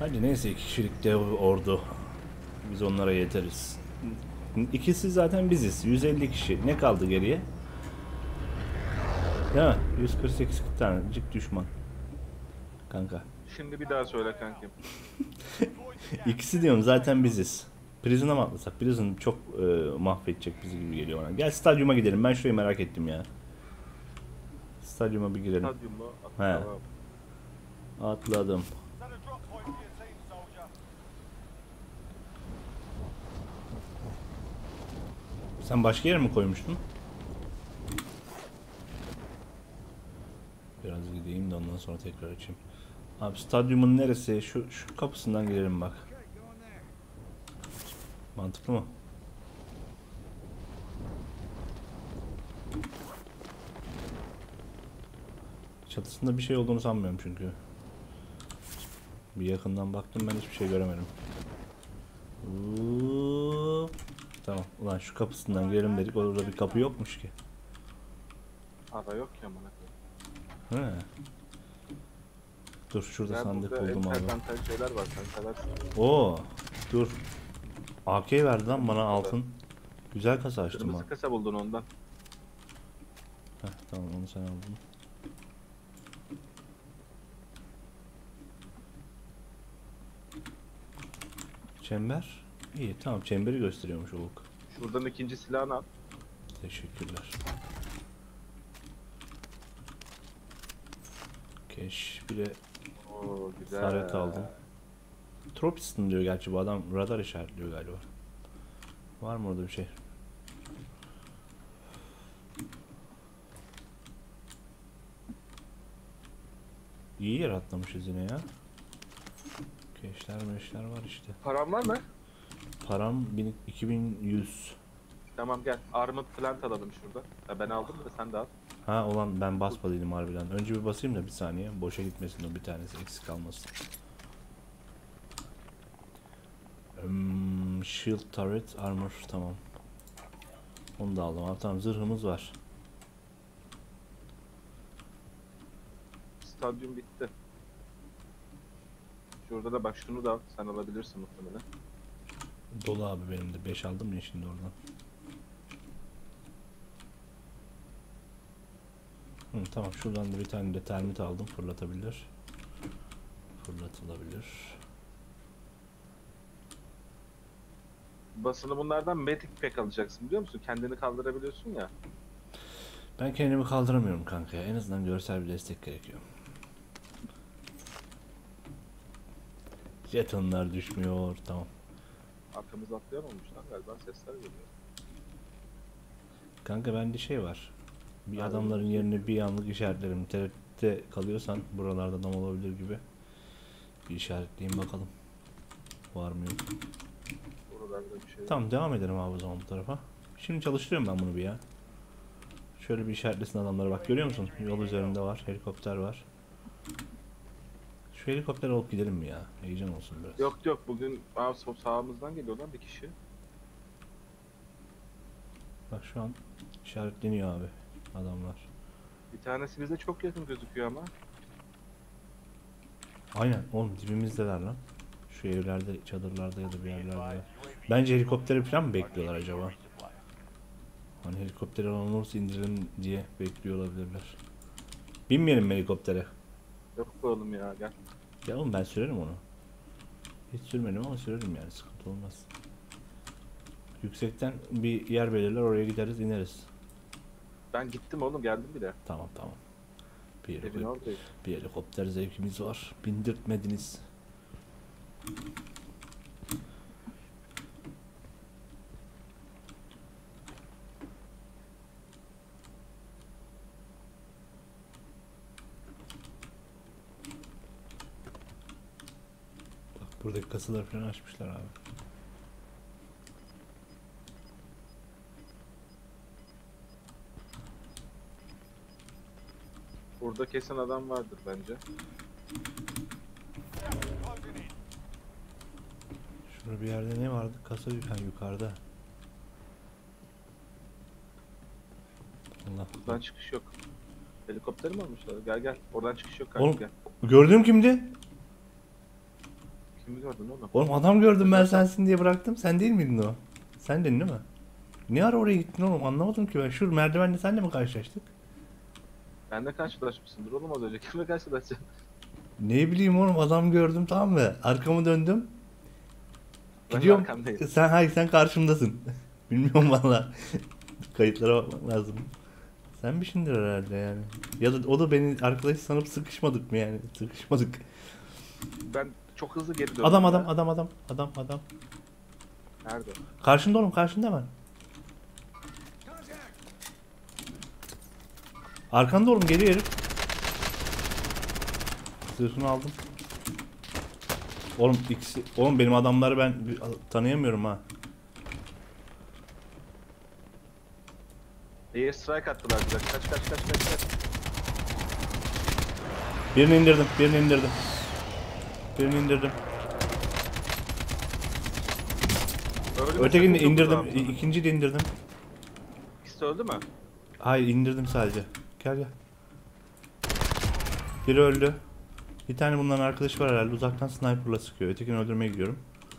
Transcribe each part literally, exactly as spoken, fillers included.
Hadi neyse, iki kişilik dev ordu. Biz onlara yeteriz. İkisi zaten biziz. yüz elli kişi. Ne kaldı geriye? Ya yüz kırk sekiz tanecik düşman. Kanka. Şimdi bir daha söyle kankim. İkisi diyorum, zaten biziz. Prison'a mı atlasak? Prison çok e, mahvedecek bizi gibi geliyor bana. Gel stadyuma gidelim. Ben şurayı merak ettim ya. Stadyuma bir girelim. Stadyum mu? He. Tamam. Atladım. Sen başka yere mi koymuştun? Biraz gideyim de ondan sonra tekrar açayım. Abi stadyumun neresi? Şu, şu kapısından girelim bak. Mantıklı mı? Çatısında bir şey olduğunu sanmıyorum çünkü. Bir yakından baktım, ben hiçbir şey göremedim. Uuu. Tamam. Ulan şu kapısından girelim dedik. Orada bir kapı yokmuş ki. Ara yok ya amına koyayım. He. Dur şurada Ya sandık burada buldum abi. entel dantel şeyler var, sen seversin. Oo. Dur. A K verdi lan bana altın. Güzel kasa açtım ha. Kırmızı kasa buldun ondan. Heh, tamam onu sen aldın. Çember. İyi tamam, çemberi gösteriyormuş Oluk. Şuradan ikinci silahını al. Teşekkürler. Keş bir de Oo güzel. saret aldım. Tropiston diyor gerçi bu adam, radar işaretliyor galiba. Var mı orada bir şey? İyi yer atlamışız yine ya. Keşler meşler var işte. Param var mı? Param bin, iki bin yüz. Tamam gel. Armut plant alalım şurada. Ya ben aldım da sen de al. Ha olan ben basmadıydım harbiden. Önce bir basayım da bir saniye. Boşa gitmesin o bir tanesi, eksik kalmasın. Hmm, shield turret armor tamam. Onu da aldım abi, tamam zırhımız var. Stadyum bitti. Şurada da bak şunu da al. Sen alabilirsin muhtemelen. Dolu abi benim de, beş aldım ya şimdi oradan. Hı, tamam şuradan da bir tane de termit aldım, fırlatabilir. Fırlatılabilir. Basını bunlardan medic pack alacaksın biliyor musun? Kendini kaldırabiliyorsun ya. Ben kendimi kaldıramıyorum kanka ya. En azından görsel bir destek gerekiyor. Jetonlar düşmüyor. Tamam. Arkamız atlayamamış lan galiba, sesler geliyor. Kanka bende şey var. Bir Abi, adamların yerini bir anlık işaretlerim. Tereddütte kalıyorsan buralarda adam olabilir gibi. Bir işaretleyeyim bakalım. Var mı yok. Buralarda bir şey. Tamam devam edelim abi o zaman bu tarafa. Şimdi çalıştırıyorum ben bunu bir ya. Şöyle bir işaretlesin adamları, bak görüyor musun? Yol üzerinde var. Helikopter var. Şu helikopter alıp gidelim mi ya? Heyecan olsun biraz. Yok yok bugün aa, sol sağımızdan geliyor lan bir kişi. Bak şu an işaretleniyor abi adamlar. Bir tanesi bize çok yakın gözüküyor ama. Aynen oğlum, dibimizdeler lan. Şu evlerde, çadırlarda ya da bir yerlerde. Bence helikopteri falan mı bekliyorlar acaba? Hani helikopteri olursa indirelim diye bekliyor olabilirler. Binmeyelim mi helikoptere? Yok be oğlum ya gel. Ya oğlum ben sürerim onu. Hiç sürmedim ama sürerim yani, sıkıntı olmaz. Yüksekten bir yer belirler, oraya gideriz ineriz. Ben gittim oğlum, geldim bile. Tamam tamam. Bir, Evin helikopter, oradayım. bir helikopter zevkimiz var. Bindirtmediniz. Bak buradaki kasaları falan açmışlar abi. Burada kesin adam vardır bence. Şurada bir yerde ne vardı? Kasa ha, yukarıda. Allah. Buradan çıkış yok. Helikopter mi almışlar? Gel gel. Oradan çıkış yok kanka, Oğlum gel. gördüğüm kimdi? Kimi gördün oğlum? Oğlum adam gördüm ben sensin diye bıraktım. Sen değil miydin o? Sendin değil mi? Ne ara oraya gittin oğlum? Anlamadım ki ben. Şu merdivenle senle mi karşılaştık? Ben de karşılaşmışsındır oğlum az önce. Kimle karşılaşacaksın? Ne bileyim oğlum adam gördüm tamam mı? Arkamı döndüm. Ben Gidiyorum. arkandayım. Sen hayır sen karşımdasın. Bilmiyorum valla. Kayıtlara bakmak lazım. Sen misindir herhalde yani. Ya da o da beni arkadaş sanıp sıkışmadık mı yani? Sıkışmadık. Ben çok hızlı geri döndüm. Adam ya. adam adam adam adam adam. Nerede? Karşında oğlum karşında hemen. Arkanda oğlum geliyor herif. Zırhını aldım. Oğlum ikisi oğlum benim adamları ben bir- tanıyamıyorum ha. Air strike attılar bize. Kaç kaç kaç kaç kaç. Birini indirdim, birini indirdim. Birini indirdim. Öldü mü? Ötekini de Sakın indirdim. dokunma. i- ikinciyi de indirdim. İkisi de öldü mü? Hayır indirdim sadece. Gel gel. Biri öldü. Bir tane bunların arkadaşı var herhalde. Uzaktan sniper'la sıkıyor. Ötekini öldürmeye gidiyorum.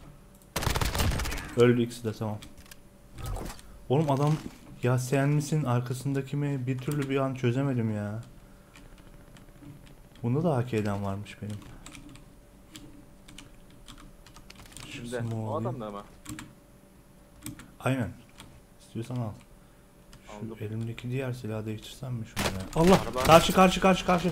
Öldü ikisi de tamam. Oğlum adam ya sen misin arkasındaki mi? Bir türlü bir an çözemedim ya. Bunda da A K'den varmış benim. Şu Şimdi smoke'u o alayım. adam da mı? Aynen. İstiyorsan al. Şu Aldım. elimdeki diğer silahı değiştirsem mi şunu ya? Allah! Araba- Karşı karşı karşı karşı.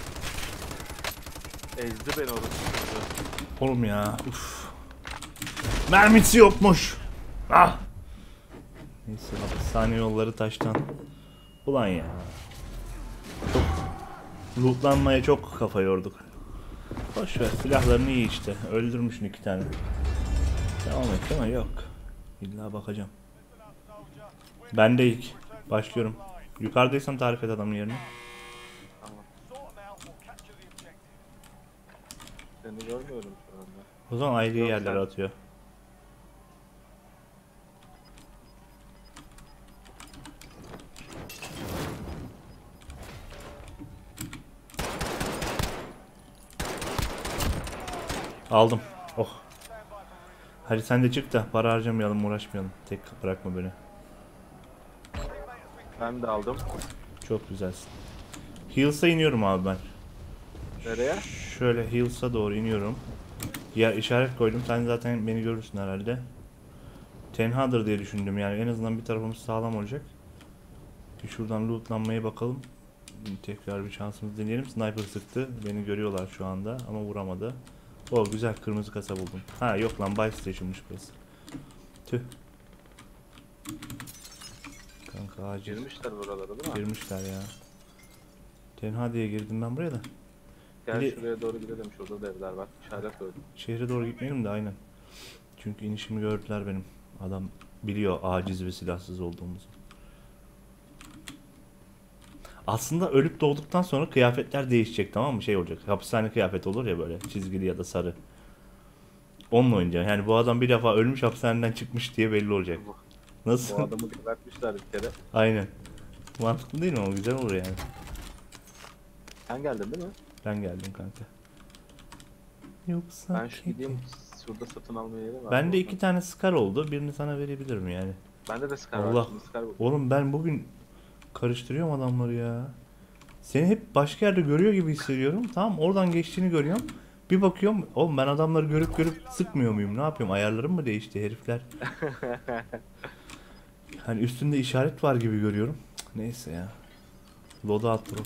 Ezdi beni orası. Oğlum ya. Uf. Mermisi yokmuş. Ah. Neyse hapishane yolları taştan. Ulan ya. Çok lootlanmaya çok kafa yorduk. Boş ver silahlarını iyi işte. Öldürmüşsün iki tane. Devam et ama yok. İlla bakacağım. Ben de ilk. Başlıyorum. Yukarıdaysam tarif et adamın yerini. Tamam. Seni görmüyorum şu anda. O zaman ayrı Yok, yerlere sen- atıyor. Aldım. Oh. Hadi sen de çık da para harcamayalım uğraşmayalım. Tek bırakma beni. Ben de aldım. Çok güzelsin. Hills'a iniyorum abi ben. Nereye? Şöyle Hills'a doğru iniyorum. Yer işaret koydum. Sen zaten beni görürsün herhalde. Tenhadır diye düşündüm yani. En azından bir tarafımız sağlam olacak. Bir şuradan lootlanmaya bakalım. Tekrar bir şansımızı deneyelim. Sniper sıktı. Beni görüyorlar şu anda ama vuramadı. O güzel kırmızı kasa buldum. Ha yok lan buy station'mış burası. Tüh. Kanka acil. Girmişler buralara değil mi? Girmişler ya. Tenha diye girdim ben buraya da. Gel Bir de- şuraya doğru gidelim. Şurada da evler var. İşaret koydum. Şehre doğru gitmeyelim de aynen. Çünkü inişimi gördüler benim. Adam biliyor aciz ve silahsız olduğumuzu. Aslında ölüp doğduktan sonra kıyafetler değişecek tamam mı? Şey olacak. Hapishane kıyafet olur ya böyle çizgili ya da sarı. Onunla oynayacağım. Yani bu adam bir defa ölmüş hapishaneden çıkmış diye belli olacak. Bu, Nasıl? bu adamı gebertmişler bir kere. Aynen. Mantıklı değil mi o? Güzel olur yani. Sen geldin değil mi? Ben geldim kanka. Yoksa Ben şu gideyim. Şurada satın alma yeri var. Bende Oradan. iki tane Scar oldu. Birini sana verebilirim yani. Bende de Scar Allah. var. Şimdi Scar bu. Oğlum ben bugün karıştırıyorum adamları ya. Seni hep başka yerde görüyor gibi hissediyorum. Tamam oradan geçtiğini görüyorum. Bir bakıyorum oğlum ben adamları görüp görüp sıkmıyor muyum? Ne yapıyorum? Ayarlarım mı değişti herifler? Hani üstünde işaret var gibi görüyorum. Cık, neyse ya. Loadout drop.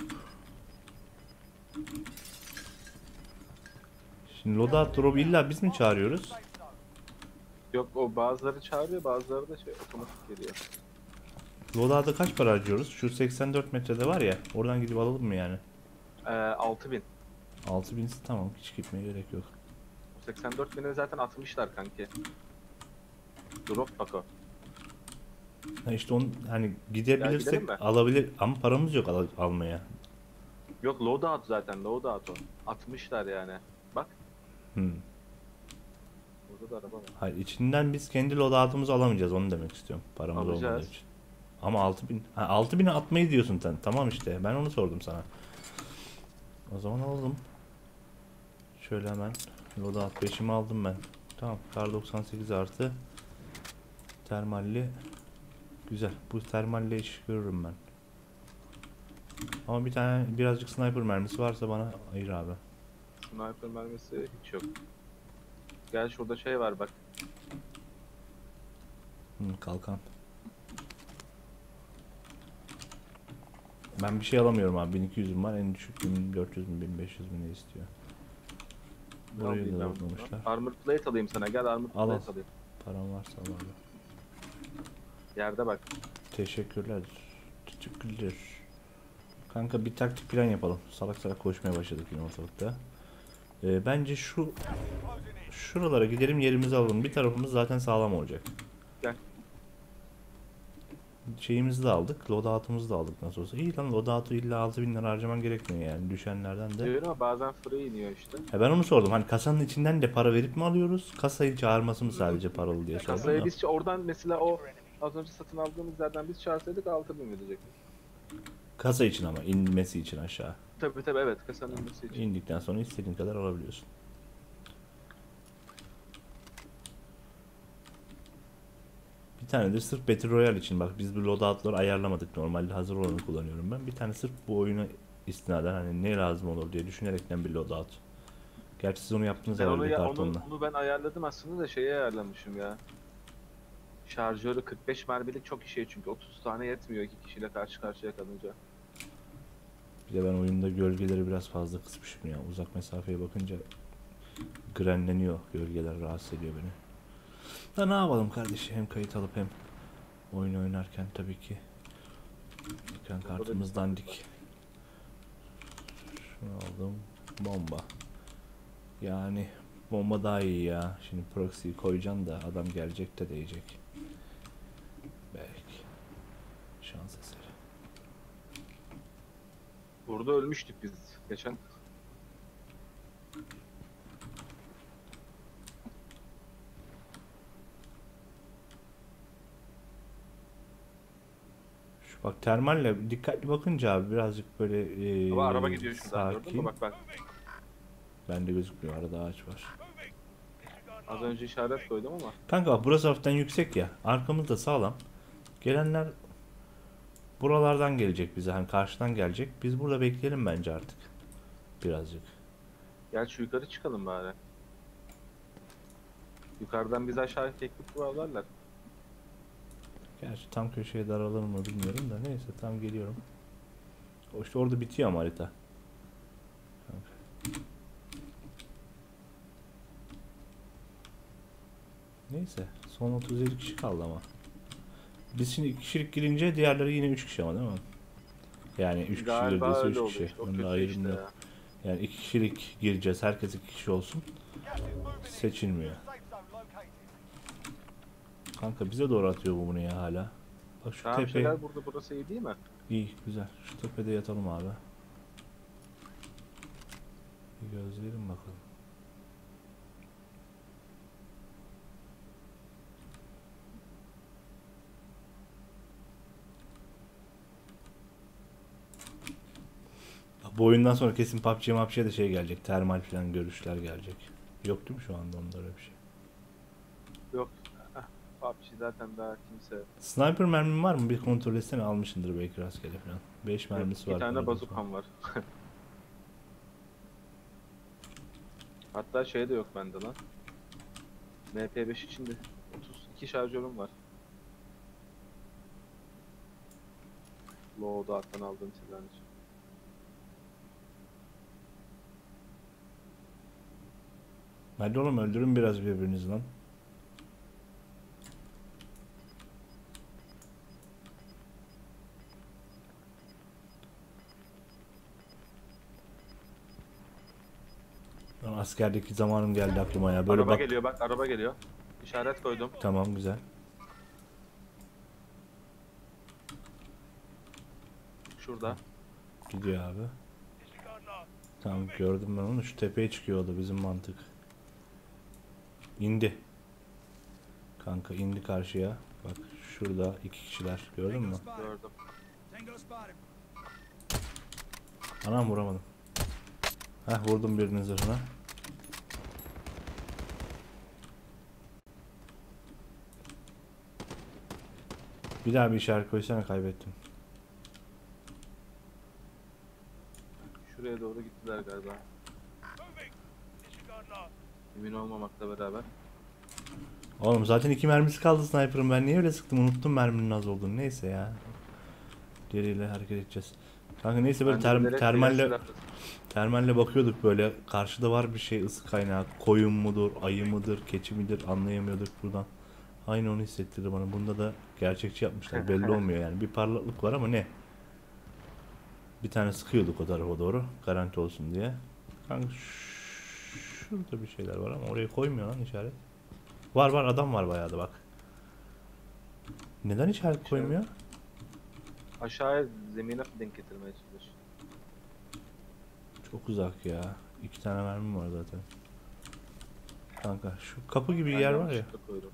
Şimdi loadout drop illa biz mi çağırıyoruz? Yok o bazıları çağırıyor bazıları da şey otomatik geliyor. Loadout'a kaç para harcıyoruz? Şu seksen dört metrede var ya. Oradan gidip alalım mı yani? Ee, altı bin. altı bin tamam hiç gitmeye gerek yok. seksen dört bine zaten atmışlar kanki. Drop bak o. Ha işte onu hani Ya gidebilirsek gidelim mi? alabilir ama paramız yok al almaya. Yok loadout zaten loadout o. Atmışlar yani. Bak Hmm. burada da araba var. Hayır içinden biz kendi loadout'umuzu alamayacağız onu demek istiyorum. Paramız Alacağız. olmadığı için. Ama altı bin. Ha altı bine atmayı diyorsun sen. Tamam işte ben onu sordum sana. O zaman alalım. Şöyle hemen Loadout beşimi aldım ben. Tamam. Kar doksan sekiz artı. Termalli. Güzel. Bu termalle iş görürüm ben. Ama bir tane birazcık sniper mermisi varsa bana ayır abi. Sniper mermisi hiç yok. Gel şurada şey var bak. Hı, kalkan. Ben bir şey alamıyorum abi. bin iki yüzüm var. En düşük bin dört yüz mü bin beş yüz mü ne istiyor. Burayı Alayım da ben unutmamışlar. bunu. Armor plate alayım sana. Gel armor Al, al. plate alayım. Param varsa al abi. Yerde bak. Teşekkürler. Teşekkürler. Kanka bir taktik plan yapalım. Salak salak koşmaya başladık yine ortalıkta. Ee, bence şu şuralara gidelim, yerimizi alalım. Bir tarafımız zaten sağlam olacak. Gel. Şeyimizi de aldık. Loadout'umuzu da aldık nasıl olsa. İyi lan, loadout'u illa altı bin lira harcaman gerekmiyor yani. Düşenlerden de. Diyorum ama bazen free iniyor işte. Ha, ben onu sordum. Hani kasanın içinden de para verip mi alıyoruz? Kasayı çağırması mı sadece paralı diye sordum Kasaya da. biz oradan mesela o az önce satın aldığımız yerden biz çağırsaydık altı bin verecektik. Kasa için ama inmesi için aşağı. Tabii tabii evet kasanın inmesi için. İndikten sonra istediğin kadar alabiliyorsun. Bir tane de sırf Battle Royale için, bak biz bu loadout'ları ayarlamadık, normalde hazır olanı kullanıyorum ben. Bir tane sırf bu oyuna istinaden hani ne lazım olur diye düşünerekten bir loadout. Gerçi siz onu yaptınız Ben onu, herhalde ya, onu, kartonla. onu ben ayarladım aslında da şeye ayarlamışım ya. Şarjörü kırk beş mermilik çok işe çünkü otuz tane yetmiyor iki kişiyle karşı karşıya kalınca. Bir de ben oyunda gölgeleri biraz fazla kısmışım ya. Uzak mesafeye bakınca grenleniyor, gölgeler rahatsız ediyor beni. Da ne yapalım kardeşim, hem kayıt alıp hem oyun oynarken tabii ki. Ekran kartımız dandik. Şunu aldım. Bomba. Yani bomba daha iyi ya. Şimdi proxy'yi koyacaksın da adam gelecek de değecek. Belki. Şans eseri. Burada ölmüştük biz geçen. Şu bak termalle dikkatli bakınca abi birazcık böyle ee, Ama araba gidiyor şuradan gördün sakin. mü? Bak bak. Bende gözükmüyor, arada ağaç var. Az önce işaret koydum ama. Kanka bak burası hafiften yüksek ya. Arkamız da sağlam. Gelenler buralardan gelecek bize. Hani karşıdan gelecek. Biz burada bekleyelim bence artık. Birazcık. Gel şu yukarı çıkalım bari. Yukarıdan biz aşağı teknik bağlarlar. Gerçi tam köşeye daralır mı bilmiyorum da neyse, tam geliyorum. O işte orada bitiyor ama harita. Kanka. Neyse son otuz yedi kişi kaldı ama. Biz şimdi iki kişilik girince diğerleri yine üç kişi ama değil mi? Yani üç kişi Galiba girdiyse öyle üç oldu kişi. işte. O Onda kötü ayrım işte yok. ya. Yani iki kişilik gireceğiz. Herkes iki kişi olsun. Seçilmiyor. Kanka bize doğru atıyor bu bunu ya hala. Bak şu Tamam tepe. şeyler burada burası iyi değil mi? İyi güzel. Şu tepede yatalım abi. Bir gözleyelim bakalım. Bu oyundan sonra kesin P U B G, M A P G'ye de şey gelecek. Termal falan görüşler gelecek. Yok değil mi şu anda onda öyle bir şey? Yok. P U B G zaten daha kimse. Sniper mermin var mı? Bir kontrol etsene, almışındır belki rastgele falan. beş mermisi Bir var. tane bazukam var. Hatta şey de yok bende lan. M P beş içinde otuz iki şarjörüm var. Loadout'tan aldığım silahın için. Hadi oğlum öldürün biraz birbirinizi lan. Lan askerdeki zamanım geldi aklıma ya. Böyle Araba bak. geliyor bak, araba geliyor. İşaret koydum. Tamam güzel. Şurada. Gidiyor abi. Tamam gördüm ben onu. Şu tepeye çıkıyordu bizim mantık. İndi. Kanka indi karşıya. Bak şurada iki kişiler. Gördün mü? Gördüm. Anam vuramadım. Heh vurdum birinin zırhına. Bir daha bir işaret koysana, kaybettim. Şuraya doğru gittiler galiba. Emin olmamakla beraber. Oğlum zaten iki mermisi kaldı sniper'ın, ben niye öyle sıktım, unuttum merminin az olduğunu, neyse ya. Geriyle hareket edeceğiz. Kanka neyse böyle Ben de ter bilerek termalle silah- termalle bakıyorduk böyle, karşıda var bir şey, ısı kaynağı, koyun mudur, ayı mıdır, keçi midir anlayamıyorduk buradan. Aynı onu hissettirdi bana. Bunda da gerçekçi yapmışlar, belli olmuyor yani, bir parlaklık var ama ne? Bir tane sıkıyorduk o tarafa doğru garanti olsun diye. Kanka şurada bir şeyler var ama oraya koymuyor lan işaret. Var var, adam var bayağı da bak. Neden işaret koymuyor? Aşağıya zemine denk getirmeye çalış. Çok uzak ya. İki tane mermim var zaten. Kanka şu kapı gibi Ben yer var ya. yanlışlıkla koydum.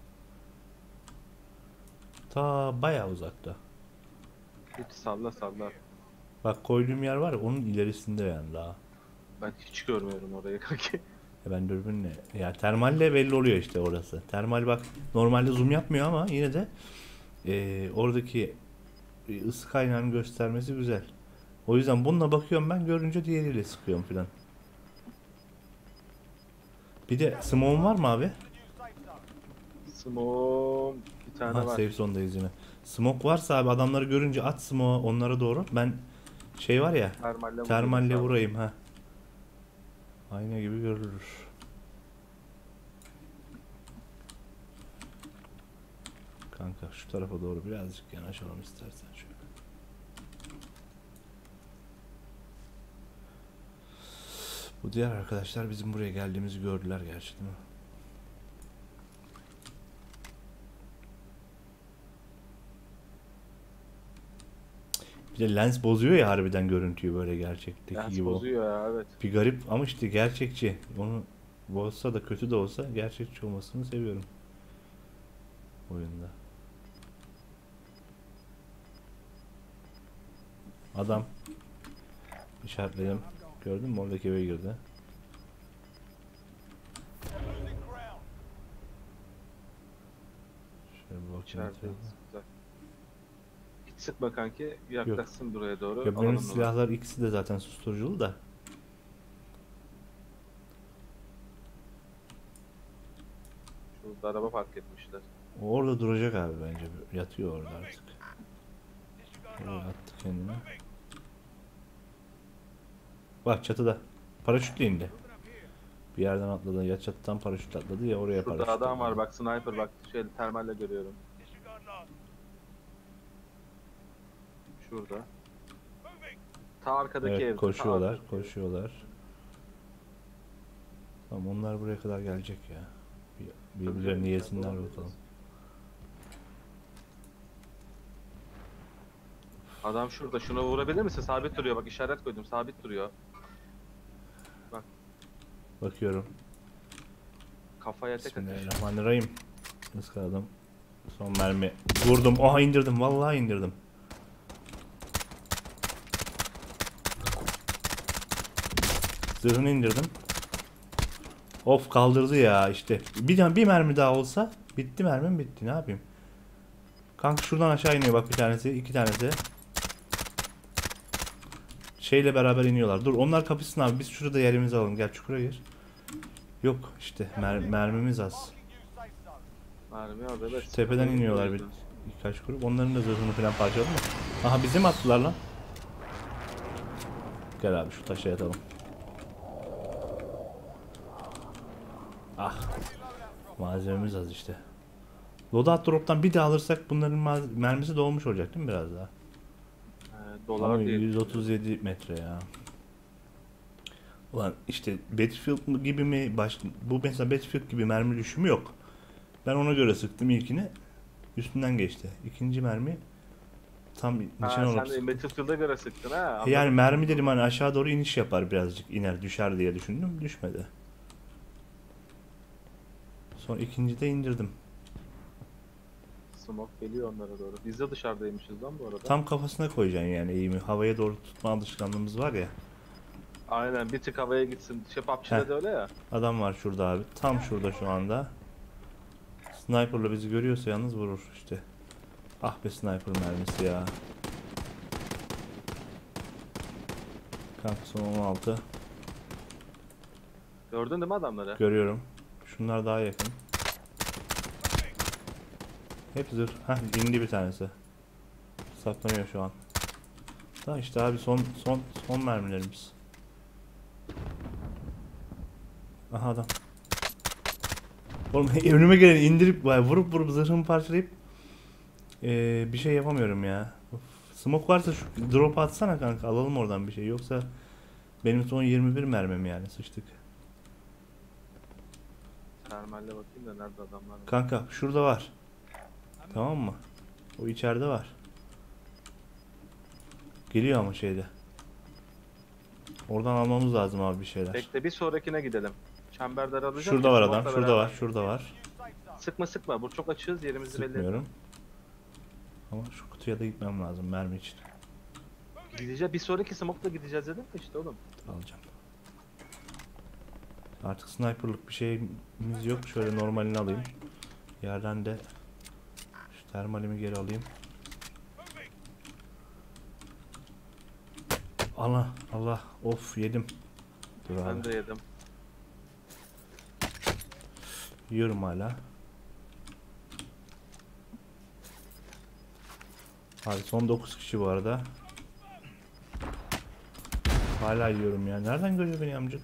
Ta bayağı uzakta. Hiç salla salla. Bak koyduğum yer var ya, onun ilerisinde yani daha. Ben hiç görmüyorum orayı kanki. E ben dürbünle, ya termalle belli oluyor işte orası. Termal bak normalde zoom yapmıyor ama yine de e, oradaki e, ısı kaynağını göstermesi güzel. O yüzden bununla bakıyorum ben, görünce diğeriyle sıkıyorum filan. Bir de smoke'un var mı abi? Smoke bir tane Ha, var. safe zone'dayız yine. Smoke varsa abi, adamları görünce at smoke'u onlara doğru. Ben şey var ya, Termalle, termalle vurayım. vurayım ha. Ayna gibi görülür. Kanka şu tarafa doğru birazcık yanaşalım istersen şöyle. Bu diğer arkadaşlar bizim buraya geldiğimizi gördüler gerçi, değil mi? Bir de lens bozuyor ya harbiden görüntüyü, böyle gerçekteki Lens gibi o. bozuyor ya, evet. Bir garip ama işte gerçekçi. Onu bozsa da kötü de olsa gerçekçi olmasını seviyorum oyunda. Adam işaretledim. Gördün mü, oradaki eve girdi. Şöyle bir bakayım İçerideyiz. etrafa. Güzel. Hiç sıkma kanki. Yaklaşsın buraya doğru. Ya benim alalım bunu. silahlar ikisi de zaten susturuculu da. Şurada araba park etmişler. O orada duracak abi bence. Yatıyor orada artık. Oraya attı kendini. Bak çatıda. Paraşütle indi. Bir yerden atladı. Ya çatıdan paraşütle atladı ya oraya Şurada paraşütle adam var atladı. bak, sniper bak, şey termalle görüyorum. Şurada. Ta arkadaki Evet, evde. ta koşuyorlar, arkadaki evde. koşuyorlar. Tamam, onlar buraya kadar gelecek ya. Bir- Birbirlerini yesinler bakalım. Adam şurada, şuna vurabilir misin? Sabit duruyor bak, işaret koydum, sabit duruyor. Bakıyorum. Kafaya tek atış. Bismillahirrahmanirrahim. Iskaladım. Son mermi. Vurdum. Oha, indirdim. Vallahi indirdim. Zırhını indirdim. Of, kaldırdı ya işte. Bir, bir mermi daha olsa bitti, mermim bitti. Ne yapayım? Kanka şuradan aşağı iniyor bak, bir tanesi, iki tanesi. Şeyle beraber iniyorlar. Dur, onlar kapışsın abi. Biz şurada yerimizi alalım. Gel çukura gir. Yok işte mer mermimiz az. Mermi az, evet. Şu tepeden iniyorlar bir birkaç grup. Onların da zırhını falan parçaladı mı? Aha, bizi mi attılar lan? Gel abi şu taşa yatalım. Ah. Malzememiz az işte. Loadout drop'tan bir daha alırsak bunların mermisi dolmuş olacak değil mi biraz daha? Ee, dolar Ama değil. yüz otuz yedi metre ya. Ulan işte Battlefield gibi mi? Baş... Bu mesela Battlefield gibi mermi düşümü yok. Ben ona göre sıktım ilkini. Üstünden geçti. İkinci mermi tam Ha, nişan olup sen de sıktım. Battlefield'a göre sıktın ha. Anladım. Yani mermi dedim hani aşağı doğru iniş yapar, birazcık iner düşer diye düşündüm. Düşmedi. Sonra ikincide indirdim. Smoke geliyor onlara doğru. Biz de dışarıdaymışız lan bu arada. Tam kafasına koyacaksın yani eğimi. Havaya doğru tutma alışkanlığımız var ya. Aynen, bir tık havaya gitsin. Şey, P U B G'de Heh. de öyle ya. Adam var şurada abi. Tam şurada şu anda. Sniper'la bizi görüyorsa yalnız vurur işte. Ah be sniper mermisi ya. Kanka son on altı. Gördün değil mi adamları? Görüyorum. Şunlar daha yakın. Hep zırh. Heh indi bir tanesi. Saklanıyor şu an. Daha işte abi son son son mermilerimiz. Aha adam. Oğlum önüme gelen indirip vay, vurup vurup zırhımı parçalayıp ee, bir şey yapamıyorum ya. Of. Smoke varsa şu drop atsana kanka, alalım oradan bir şey. Yoksa benim son yirmi bir mermim yani, sıçtık. Termalle bakayım da nerede adamlar var. Kanka şurada var. Tamam mı? O içeride var. Geliyor ama şeyde. Oradan almamız lazım abi bir şeyler. Bekle bir sonrakine gidelim. Çember daralacak. Şurada ya, var smoke'la adam. Şurada beraber. var. Şurada var. Sıkma sıkma. Bu çok açığız, yerimizi belli etme. Sıkmıyorum. Ama şu kutuya da gitmem lazım mermi için. Gideceğiz. Bir sonraki smoke'la gideceğiz dedim de işte oğlum. Alacağım. Artık sniperlık bir şeyimiz yok. Şöyle normalini alayım. Yerden de şu termalimi geri alayım. Allah Allah, of yedim. Dur Ben abi. de yedim. Yiyorum hala. Abi son dokuz kişi bu arada. Hala yiyorum ya. Nereden görüyor beni amcık?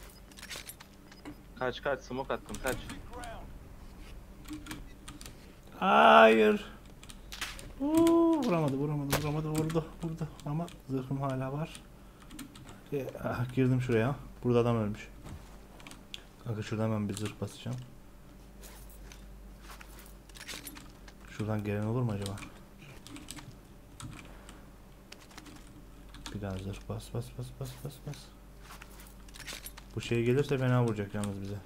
Kaç kaç smoke attım kaç. Hayır. Uuu, vuramadı vuramadı vuramadı vurdu vurdu ama zırhım hala var. E, ah, girdim şuraya. Burada adam ölmüş. Kanka şuradan ben bir zırh basacağım. Şuradan gelen olur mu acaba? Bir daha zırh bas bas bas bas bas bas. Bu şey gelirse fena vuracak yalnız bize.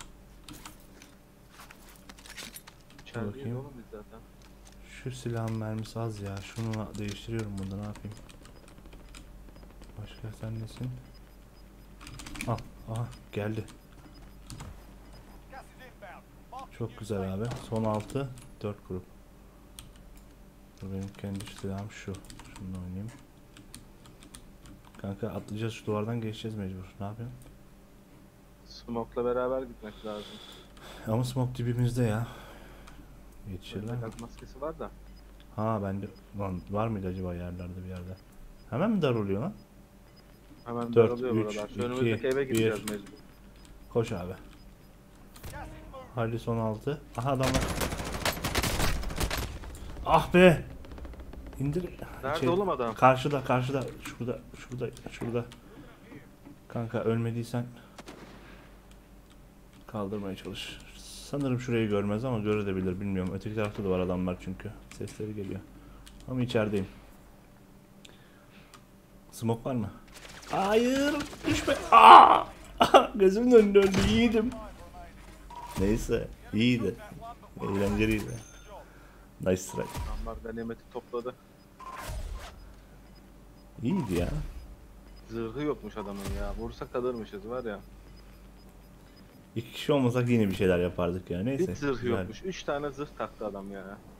İçerideyiz bakayım. oğlum biz zaten. Şu silahın mermisi az ya. Şunu değiştiriyorum bunda, ne yapayım? Başka sen nesin? Al. Aha geldi. Çok güzel abi. Son altı. dört grup. Dur, benim kendi silahım şu. Şununla oynayayım. Kanka atlayacağız, şu duvardan geçeceğiz mecbur. Ne yapıyorsun? Smoke'la beraber gitmek lazım. Ama smoke dibimizde ya. Yetişirler mi? Gaz maskesi var da. Ha bende lan var mıydı acaba yerlerde bir yerde? Hemen mi daralıyor lan? Hemen Dört, daralıyor üç, buralar. Şu iki, önümüzdeki eve gideceğiz bir. mecbur. Koş abi. Hadi son altı. Aha adamlar. Ah be. İndir. Nerede Şey, oğlum adam? Karşıda karşıda. Şurada şurada şurada. Kanka ölmediysen kaldırmaya çalış. Sanırım şurayı görmez ama görebilir, bilmiyorum. Öteki tarafta da var adamlar çünkü. Sesleri geliyor. Ama içerideyim. Smoke var mı? Hayır, düşme. Aa! Gözümün önünde öldü, iyiydim. Neyse, iyiydi. Eğlenceliydi. Nice strike. Adamlar ganimeti topladı. İyiydi ya. Zırhı yokmuş adamın ya. Vursa kalırmışız var ya. İki kişi olmasak yine bir şeyler yapardık ya. Neyse. Hiç zırhı güzel. yokmuş. Üç tane zırh taktı adam ya.